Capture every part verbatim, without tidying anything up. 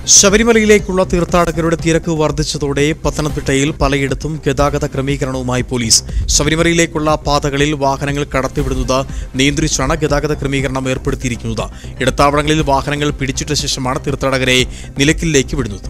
ശബരിമലയിലേക്കുള്ള തീർത്ഥാടകരുടെ തിരക്ക് വർദ്ധിച്ചതോടെ പത്തനംതിട്ടയിൽ പലയിടത്തും ഗതാഗത ക്രമീകരണവുമായി പോലീസ്. ശബരിമലയിലേക്കുള്ള പാതകളിൽ വാഹനങ്ങൾ കടത്തിവിടുന്നത് നിയന്ത്രിച്ചാണ് ഗതാഗത ക്രമീകരണം ഏർപ്പെടുത്തിയിരിക്കുന്നത്. ഇടത്താവളങ്ങളിൽ വാഹനങ്ങൾ പിടിച്ചിട്ട ശേഷമാണ് തീർത്ഥാടകരെ നിലയ്ക്കലിലേക്ക് വിടുന്നത്.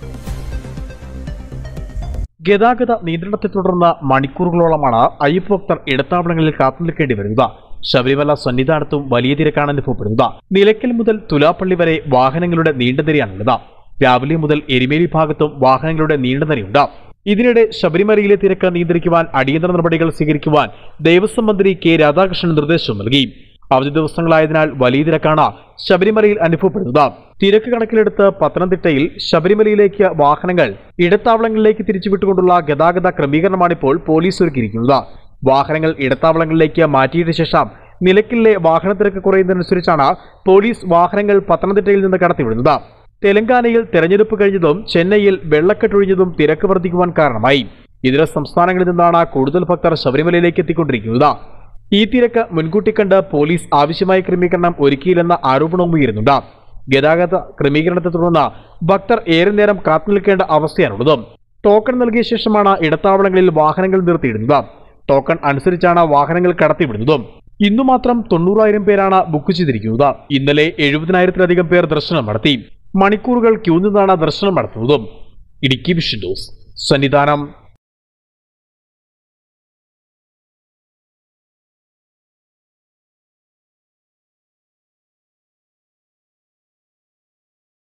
ഗതാഗത നിയന്ത്രണത്തെ തുടർന്ന് മണിക്കൂറുകളോളമാണ് അയ്യപ്പ ഭക്തർ ഇടത്താവളങ്ങളിൽ കാത്തുനിൽക്കേണ്ടി വരുന്നത്. ശബരിമല സന്നിധാനത്തും വലിയ തിരക്കാണ് അനുഭവപ്പെടുന്നത്. നിലയ്ക്കൽ മുതൽ തുലാപ്പള്ളി വരെ വാഹനങ്ങളുടെ നീണ്ട നിരയാണുള്ളത്. രാവിലെ മുതൽ എരുമേലി ഭാഗത്തും വാഹനങ്ങളുടെ നീണ്ട നിരയുണ്ട്. ഇതിനിടെ ശബരിമലയിലെ തിരക്ക് നിയന്ത്രിക്കുവാൻ അടിയന്തര നടപടികൾ സ്വീകരിക്കുവാൻ ദേവസ്വം മന്ത്രി കെ രാധാകൃഷ്ണൻ നിർദ്ദേശം നൽകി. അവധി ദിവസങ്ങളായതിനാൽ വലിയ തിരക്കാണ് ശബരിമലയിൽ അനുഭവപ്പെടുന്നത്. തിരക്ക് കണക്കിലെടുത്ത് പത്തനംതിട്ടയിൽ ശബരിമലയിലേക്ക് വാഹനങ്ങൾ ഇടത്താവളങ്ങളിലേക്ക് തിരിച്ചുവിട്ടുകൊണ്ടുള്ള ഗതാഗത ക്രമീകരണമാണിപ്പോൾ പോലീസ് ഒരുക്കിയിരിക്കുന്നത്. വാഹനങ്ങൾ ഇടത്താവളങ്ങളിലേക്ക് മാറ്റിയിട്ട ശേഷം നിലയ്ക്കലിലെ വാഹന തിരക്ക് കുറയുന്നതിനനുസരിച്ചാണ് പോലീസ് വാഹനങ്ങൾ പത്തനംതിട്ടയിൽ നിന്ന് കടത്തിവിടുന്നത്. തെലങ്കാനയിൽ തെരഞ്ഞെടുപ്പ് കഴിഞ്ഞതും ചെന്നൈയിൽ വെള്ളക്കെട്ടൊഴിഞ്ഞതും തിരക്ക് വർദ്ധിക്കുവാൻ കാരണമായി. ഇതര സംസ്ഥാനങ്ങളിൽ നിന്നാണ് കൂടുതൽ ഭക്തർ ശബരിമലയിലേക്ക് എത്തിക്കൊണ്ടിരിക്കുന്നത്. ഈ തിരക്ക് മുൻകൂട്ടി കണ്ട് പോലീസ് ആവശ്യമായ ക്രമീകരണം ഒരുക്കിയില്ലെന്ന ആരോപണവും ഉയരുന്നുണ്ട്. ഗതാഗത ക്രമീകരണത്തെ തുടർന്ന് ഭക്തർ ഏറെ നേരം കാത്തുനിൽക്കേണ്ട അവസ്ഥയാണുള്ളത്. ടോക്കൺ നൽകിയ ശേഷമാണ് ഇടത്താവളങ്ങളിൽ വാഹനങ്ങൾ നിർത്തിയിടുന്നത്. ടോക്കൺ അനുസരിച്ചാണ് വാഹനങ്ങൾ കടത്തിവിടുന്നതും. ഇന്നു മാത്രം തൊണ്ണൂറായിരം പേരാണ് ബുക്ക് ചെയ്തിരിക്കുന്നത്. ഇന്നലെ എഴുപതിനായിരത്തിലധികം പേർ ദർശനം നടത്തി. മണിക്കൂറുകൾ ക്യൂ നിന്നാണ് ദർശനം നടത്തുന്നതും. Idukki vision news, Sannidhanam.